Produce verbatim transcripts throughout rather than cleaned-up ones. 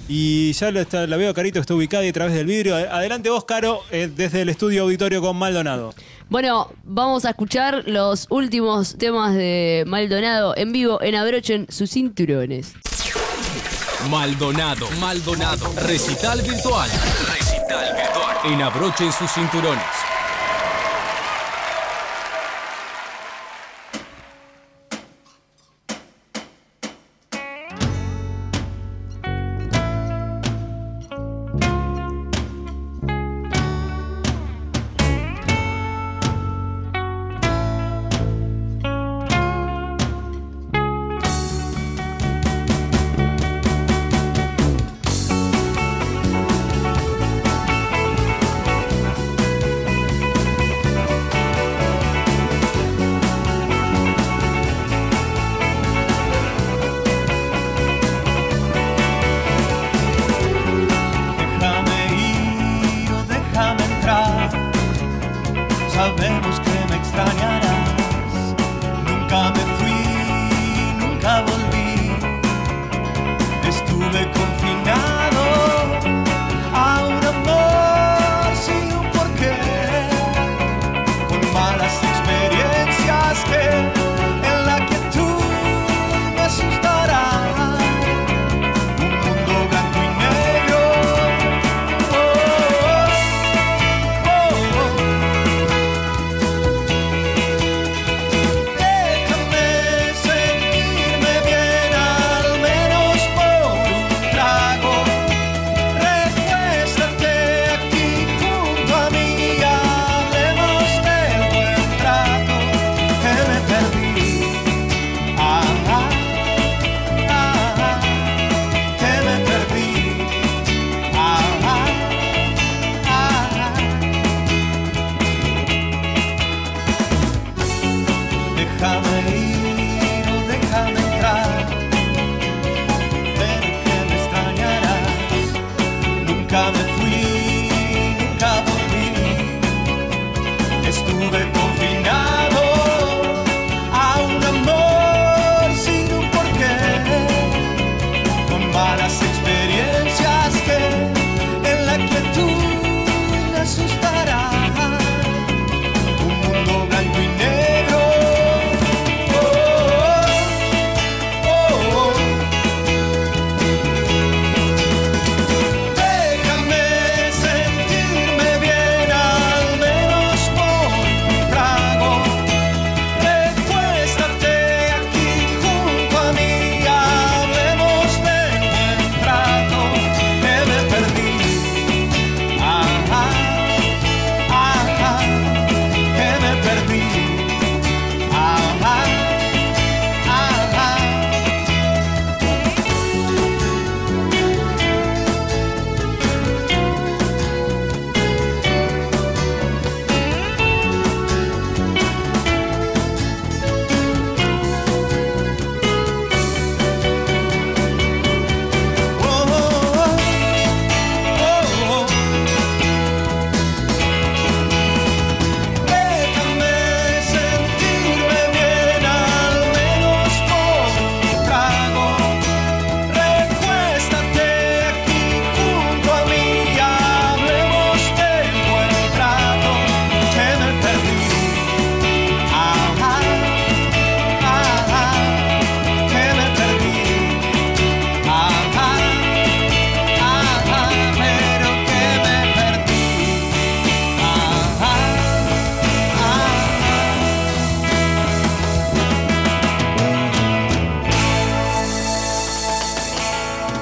Y ya la, está, la veo a Carito que está ubicada ahí a través del vidrio. Adelante vos, Caro, eh, desde el estudio auditorio con Maldonado. Bueno, vamos a escuchar los últimos temas de Maldonado en vivo en Abrochen sus cinturones. Maldonado, Maldonado, recital virtual. Recital virtual. En Abrochen sus cinturones. Sabemos que me extrañarás. Nunca me fui, nunca volví. Estuve confinado a un amor sin un porqué, con malas experiencias que en la quietud me asustarán. Un mundo blanco y negro. Oh, oh, oh, oh. Déjame ir o déjame entrar, ver que me extrañarás. Nunca me fui, nunca volví. Estuve confinado a un amor sin un porqué, con malas experiencias que en la quietud me asustarán. Un mundo blanco y negro.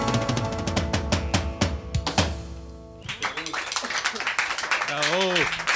Bravo.